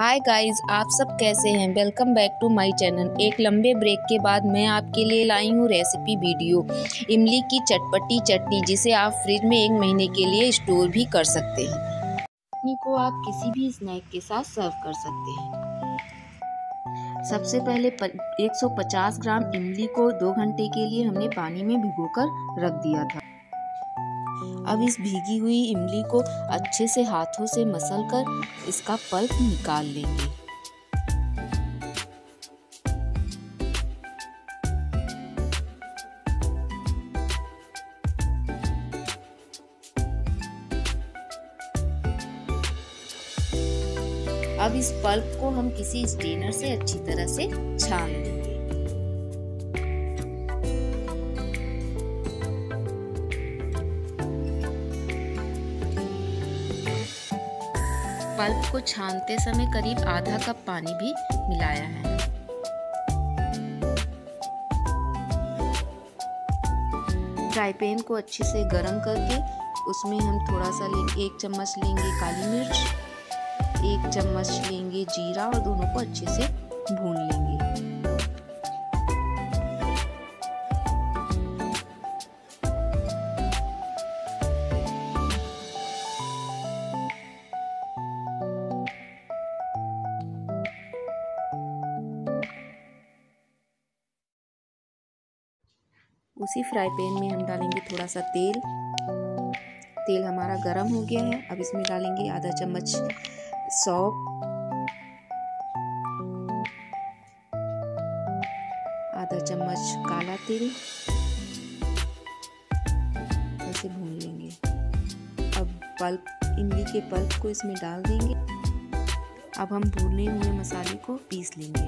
Hi guys, आप सब कैसे हैं। Welcome back to my channel. एक लंबे ब्रेक के बाद मैं आपके लिए लाई हूँ रेसिपी वीडियो इमली की चटपटी चटनी, जिसे आप फ्रिज में 1 महीने के लिए स्टोर भी कर सकते हैं। चटनी को आप किसी भी स्नैक के साथ सर्व कर सकते हैं। सबसे पहले 150 ग्राम इमली को 2 घंटे के लिए हमने पानी में भिगोकर रख दिया था। अब इस भीगी हुई इमली को अच्छे से हाथों से मसलकर इसका पल्प निकाल लेंगे। अब इस पल्प को हम किसी स्ट्रेनर से अच्छी तरह से छान लेंगे। पल्प को छानते समय करीब आधा कप पानी भी मिलाया है। फ्राई पैन को अच्छे से गरम करके उसमें हम थोड़ा सा 1 चम्मच लेंगे काली मिर्च, 1 चम्मच लेंगे जीरा और दोनों को अच्छे से भून लेंगे। उसी फ्राई पैन में हम डालेंगे थोड़ा सा तेल। तेल हमारा गरम हो गया है। अब इसमें डालेंगे आधा चम्मच सौंफ, आधा चम्मच काला तिल, ऐसे भून लेंगे। अब इमली के पल्प को इसमें डाल देंगे। अब हम भुने हुए मसाले को पीस लेंगे।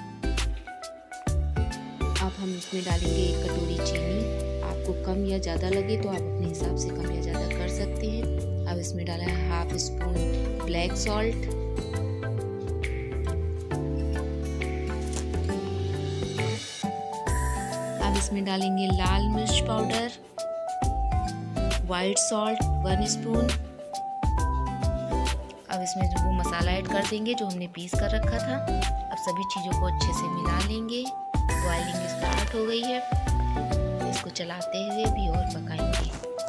अब हम इसमें डालेंगे 1 कटोरी चीनी। आपको कम या ज़्यादा लगे तो आप अपने हिसाब से कम या ज़्यादा कर सकते हैं। अब इसमें डाला है हाफ स्पून ब्लैक सॉल्ट, अब इसमें डालेंगे लाल मिर्च पाउडर, वाइट सॉल्ट 1 स्पून। अब इसमें वो मसाला ऐड कर देंगे जो हमने पीस कर रखा था। अब सभी चीज़ों को अच्छे से मिला लेंगे। बॉइलिंग स्टार्ट हो गई है। इसको चलाते हुए भी और पकाएंगे।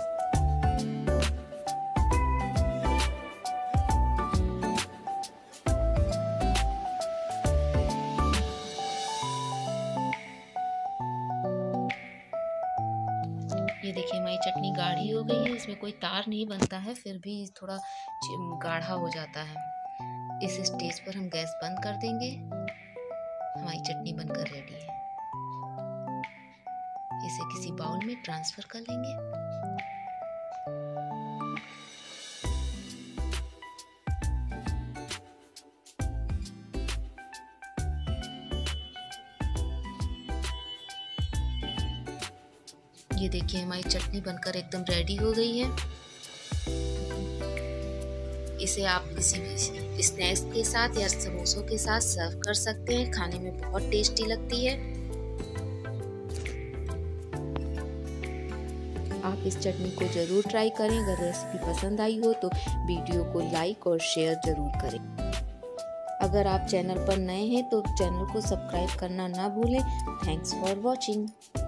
ये देखिए हमारी चटनी गाढ़ी हो गई है। इसमें कोई तार नहीं बनता है, फिर भी थोड़ा गाढ़ा हो जाता है। इस स्टेज पर हम गैस बंद कर देंगे। हमारी चटनी बनकर रेडी है। इसे किसी बाउल में ट्रांसफर कर लेंगे। ये देखिए हमारी चटनी बनकर एकदम रेडी हो गई है। इसे आप किसी भी स्नैक्स के साथ या समोसों के साथ सर्व कर सकते हैं। खाने में बहुत टेस्टी लगती है। आप इस चटनी को ज़रूर ट्राई करें। अगर रेसिपी पसंद आई हो तो वीडियो को लाइक और शेयर ज़रूर करें। अगर आप चैनल पर नए हैं तो चैनल को सब्सक्राइब करना ना भूलें। Thanks for watching.